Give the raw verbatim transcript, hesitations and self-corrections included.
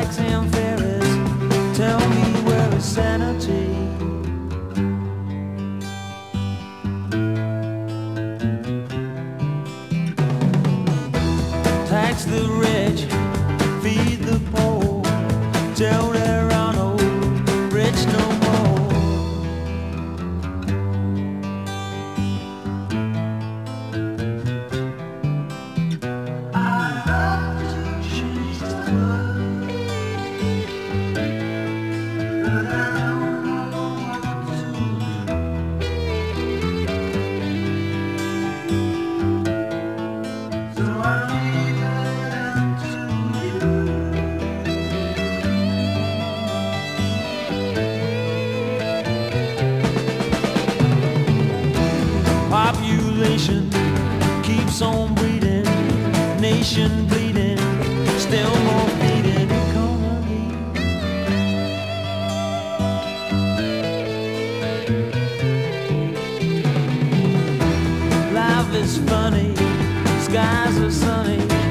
bikes and ferries. Tell me where is sanity? Tax the rich, feed the poor, till there are no rich no more. I hope to change the world, but I don't know what to do. So I leave it up to you. Population keeps on breeding, nation bleeding, still more feeding economy. Life is funny, skies are sunny.